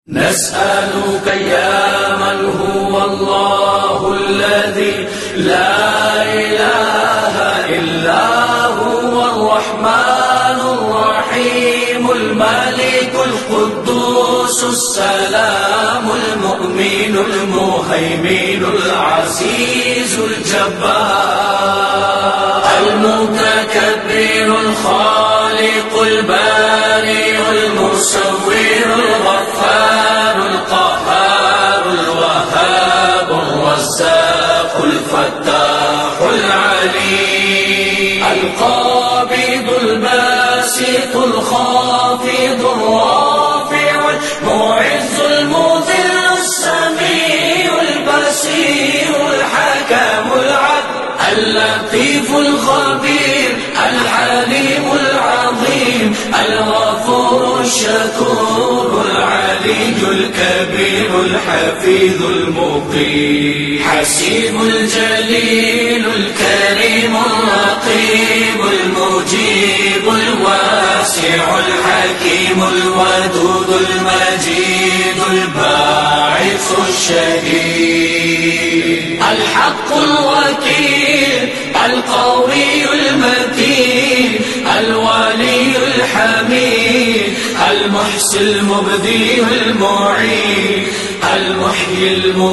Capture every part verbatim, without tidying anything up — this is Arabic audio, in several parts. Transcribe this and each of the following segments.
نسألك يا من هو الله الذي لا إله إلا هو الرحمن الرحيم الملك القدوس السلام المؤمن المهيمن العزيز الجبار المتكبر الخالق البارئ المصور الغفار القهار الوهاب الرزاق الفتاح العليم القابض الباسط الخافض الرافع المعز المذل السميع البصير الحكم العدل اللطيف الخبير الحليم العظيم الغفور الشكور العلي الكبير الحفيظ المقيم حسيب الجليل الكريم الرقيب المجيب الواسع الحكيم الودود المجيد الباعث الشهيد الحق الوكيل القوي المتين الولي الحميد المحصي المبدي المعين المحيي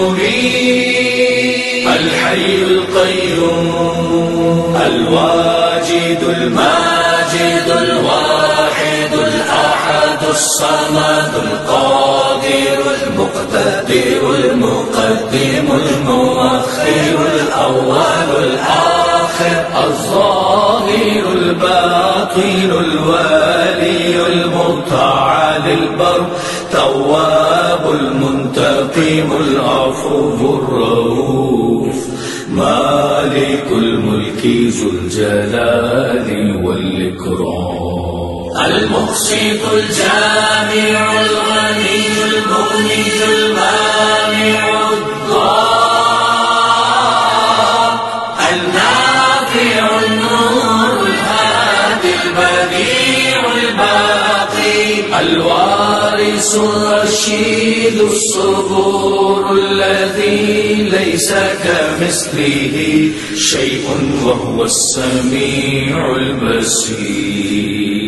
المميت الحي القيوم الواجد الماجد الواحد الأحد الصمد القادر المقتدر المقدم المؤخر الأول الآخر الظاهر الباطن الوالي المتعال البر تواب المنتقم العفو الرؤوف مالك الملك ذو الجلال والإكرام المقسط الجامع الغني المغني المانع الضار النافع النور الهادي البديع الباقي الوارث الرشيد الصبور الذي ليس كمثله شيء وهو السميع البصير